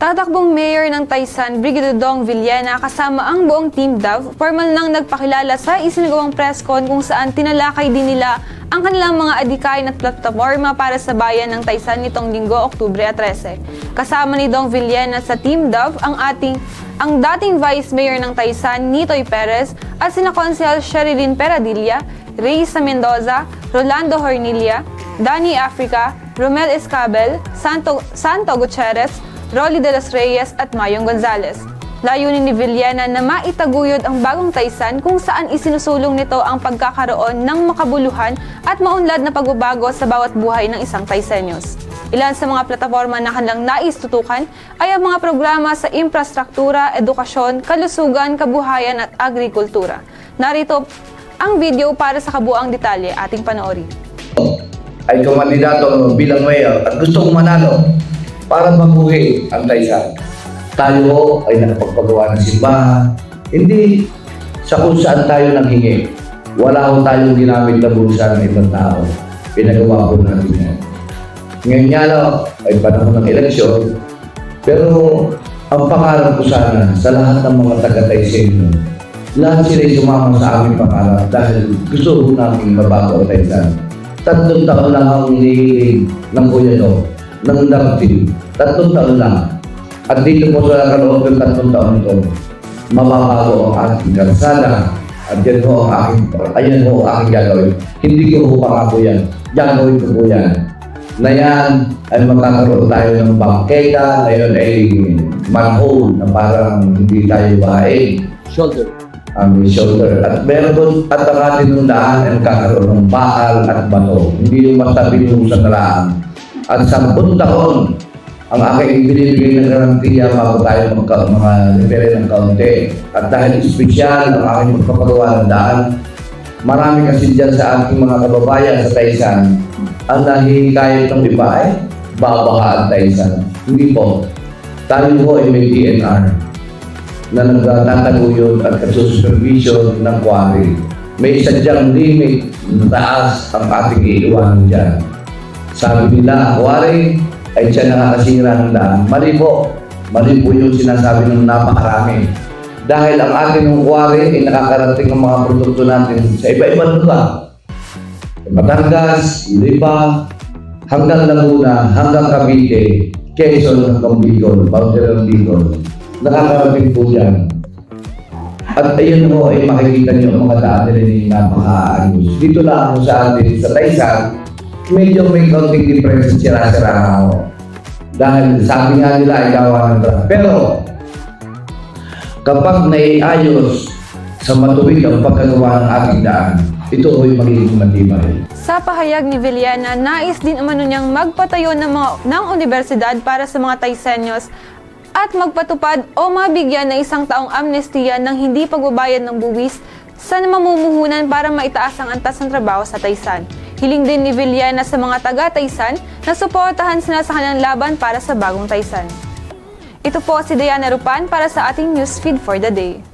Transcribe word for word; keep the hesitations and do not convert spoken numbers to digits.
Tatakbong mayor ng Taysan, Brigadier Dong Villena kasama ang buong Team Dove, formal nang nagpakilala sa isinagawang press con kung saan tinalakay din nila ang kanilang mga adikain at plataforma para sa bayan ng Taysan nitong linggo, Oktubre thirty. Kasama ni Dong Villena sa Team Dove ang ating ang dating Vice Mayor ng Taysan, Nitoy Perez, at sina Konsehal Sherilyn Peradilla, Reysa Mendoza, Rolando Hornilla, Danny Africa, Romel Escabel, Santo, Santo Gutierrez, Rolly de los Reyes at Mayong Gonzales. Layunin ni Villena na maitaguyod ang bagong Taysan kung saan isinusulong nito ang pagkakaroon ng makabuluhan at maunlad na pagbabago sa bawat buhay ng isang Taysenyos. Ilan sa mga plataforma na kanilang nais tutukan ay ang mga programa sa infrastruktura, edukasyon, kalusugan, kabuhayan at agrikultura. Narito ang video para sa kabuang detalye, ating panoorin. Ay kumandidato bilang mayor at gusto kong manalo para mabuhay ang Taysan. Tayo ay nakapagpagawa ng simbahan, hindi sa kung saan tayo nanghingi. Wala ko tayong ginamit na bulsa ng ibang tao. Pinagawa ko natin yan. Ngayon nga lang ay panahon ng eleksyon, pero ang pangarap ko sana sa lahat ng mga taga-Taysen, lahat sila sumama sa aming pangarap dahil gusto ko namin mabago ang Taysan. Tatlong taon lang ang hinihiling ng gobyerno ng narrative. Tatlong taon lang. At dito po sa kaloob ng tatlong taon ito, mababago ang ating karsada. At yan ho ang aking, ayan ho ang aking gagawin. Hindi ko ho pangako yan. Gagawin ko po yan. Na yan ay magkakaroon tayo ng bangketa, ngayon ay manhole na parang hindi tayo bahain. Shoulder. Ang shoulder. At meron at ang ating nundaan ay magkakaroon ng bakal at bato. Hindi yung matabi yung sa nalaan. At sampung taon, ang aking binibigay ng garantiya bago tayo magka, mga repere ng kaunti. At dahil espesyal ang aking magpapagawa ng daan, marami kasi dyan sa ating mga kababayan sa Taysan, ang nahihikayat ng iba ay babaha ang Taysan. Hindi po. Tayo po ay may D N R na nagtataguyod at supervision ng quarry. May sadyang limit na taas ang ating iiwanan dyan. Sabi nila, quarry ay siya nakakasira ng daan. Mali po. Mali po yung sinasabi ng napakarami. Dahil ang ating ng quarry ay nakakarating ang mga produkto natin sa iba-ibang lugar. Batangas, Lipa, hanggang Laguna, hanggang Cavite, Quezon, hanggang Bicol, boundary ng Bicol. Nakakarating po yan. At ayun mo ay makikita niyo ang mga daan nila ni napaka-ayos. Dito lang ako sa atin, sa Taysan, medyo may counting difference sira-sira ako. Dahil sabi nga nila ay gawa ng traffic. Pero kapag naiayos sa matuwid ang pagkagawa ng ating daan, ito ay magiging matibay. Sa pahayag ni Villena, nais din umano niyang magpatayo ng, mga, ng universidad para sa mga Taysenyos at magpatupad o mabigyan ng isang taong amnestiya ng hindi pagbabayad ng buwis sa mamumuhunan para maitaas ang antas ng trabaho sa Taysan. Hiling din ni Villena sa mga taga-Taysan na suportahan sila sa kanilang laban para sa bagong Taysan. Ito po si Diana Rupan para sa ating newsfeed for the day.